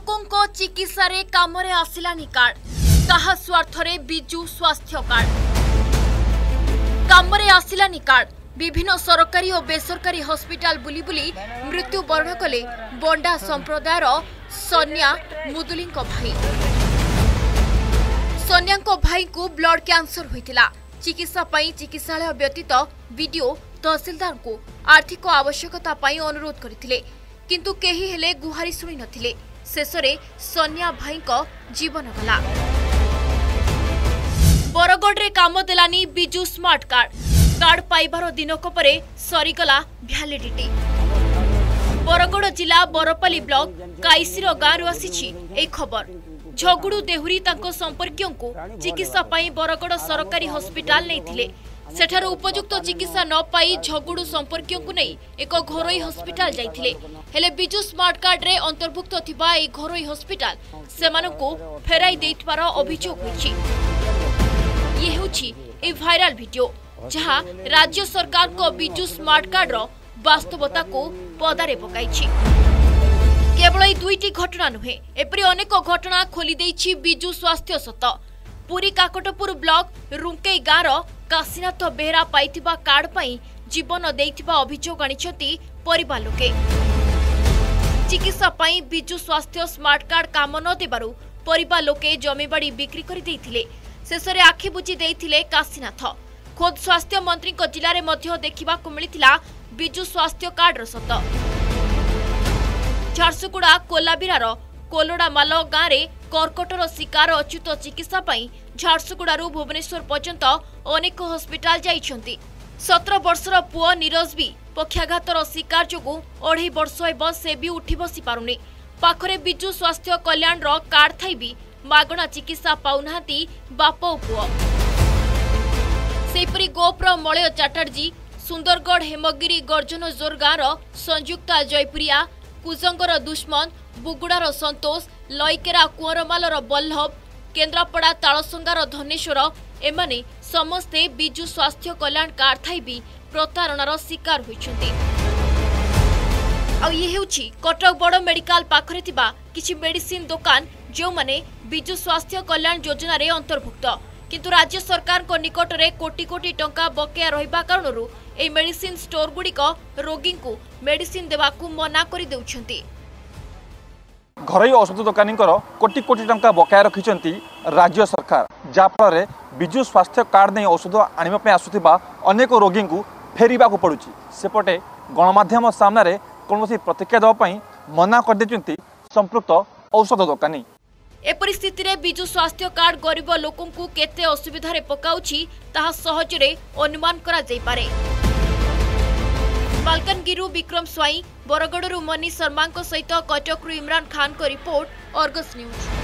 लोकों चिकित्सा रे काम रे आसिलानी कार्ड कहा स्वार्थरे बिजु स्वास्थ्य कार्ड काम रे आसिलानी कार्ड विभिन्न सरकारी और बेसरकारी हॉस्पिटल बुली बुली मृत्यु वर्ण कले बंडा संप्रदायर सोनिया मुदुली भाई। सोनिया भाई को ब्लड कैंसर होइतिला। चिकित्सा पई चिकित्सालय व्यतीत वीडियो तहसीलदार को आर्थिक आवश्यकता पई अनुरोध करथिले किंतु केही हेले गुहारी सुनी नथिले। शेषरे सोनिया भाई को जीवन गला। बरगढ़ रे काम देलानी बिजु स्मार्ट कार्ड पाइबार दिनक परे सरीगला भैलिडिटी। बरगढ़ जिला बरपाली ब्लॉक काईसीर गाँव आसी ए खबर। झगुड़ू देहुरी तांको संपर्कियों को चिकित्सा पाई बरगढ़ सरकारी हॉस्पिटल नहीं सेठार उपयुक्त चिकित्सा न पाई झगुड़ू संपर्कियों को नहीं एक घरोई हॉस्पिटल जाइथिले। हेले बिजु स्मार्ट कार्ड रे अंतर्भुक्त थिबा ए घरोई हॉस्पिटल सेमानंको फेराई देइतबार अभियोग होइछि। ये होछि ए वायरल वीडियो जहां राज्य सरकार को बिजु स्मार्ट कार्ड रो वास्तवता को पदारे पकाइछि। केवल এই দুইটি घटना नुहे एपरि अनेक घटना खोली देइछि बिजु स्वास्थ्य सत। पुरी काकटपुर ब्लॉक रुंकेई गाँव काशीनाथ बेहरा पाइथिबा कार्ड पई जीवन देइथिबा अभियोग आनिछथि परिवार लोके। चिकित्सा पई बिजु स्वास्थ्य स्मार्ट कार्ड काम न देबारु परिवार लोके जमीबाड़ी बिक्री करि देइथिले। शेषरे आखि बुझी देइथिले काशीनाथ। खोद स्वास्थ्य मंत्री को जिले में मध्य देखा मिलता बिजु स्वास्थ्य कार्ड सत। झारसुगुड़ा कोलाबिरार कोलोडामाल गाँव में कर्कटर शिकार अच्युत चिकित्सा पई झारसुगुड़ारू भुवनेश्वर पर्यंत अनेक हॉस्पिटल जाइछंती। 17 वर्षर पुओ नीरज भी पक्षाघातर शिकार जोगु 2.5 वर्ष एवं से भी उठी बसी पारुनी। पाखरे बिजु स्वास्थ्य कल्याण रो कार्ड थाई भी मागणा चिकित्सा पाउनाहांती बाप ओ पुओ। सेपरी गोप्र मलय चैटर्जी सुंदरगढ़ हेमगिरी गर्जन जोर गाँव संयुक्ता जयपुरिया कुजंगर दुश्मन बुगुड़ार संतोष लईकेरा कुंवरमालर बल्लभ केन्द्रापड़ा तालसंगार धनेश्वर एमाने समस्ते बिजु स्वास्थ्य कल्याण कार्ड थाई भी प्रतारणार शिकार होइछन्ति। ये हेउछि कटक बड़ मेडिकल पाखरे थिबा किछि मेडिसिन दुकान जो माने बिजु स्वास्थ्य कल्याण योजना रे अंतर्भुक्त किंतु राज्य सरकार को निकट रे कोटी कोटी टंका बकेया रहिबा कारणरू ए मेडिसिन स्टोर गुड़िक रोगी को मेडिसिन देवाकू मना करि देउछन्ति। घरोई औषध दुकानी कोटी कोटी टंका बकाया रखिंट राज्य सरकार जहाँफल बिजु स्वास्थ्य कार्ड नहीं औषध आने आसुवा अनेक रोगी को फेरवा पड़ू। सेपटे गणमाध्यम सामने कौन प्रतिक्रिया देवाई मना कर संपृक्त औषध दुकानी। ए परिस्थिति रे बिजु स्वास्थ्य कार्ड गरीब लोकों को केते असुविधा रे पकाउछि ताहा सहजरे अनुमान करा जाई पारे। मालकानगिरी विक्रम स्वाई बरगढ़ मनीष शर्मा सहित कटकरू इमरान खान को रिपोर्ट अर्गस न्यूज।